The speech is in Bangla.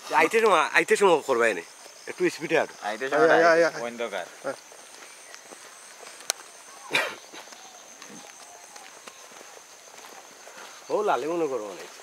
আইতে সময় করবাই নি একটু স্পিডে আর আইতে সময় অন্ধকার ও লালে মনে করবো অনেক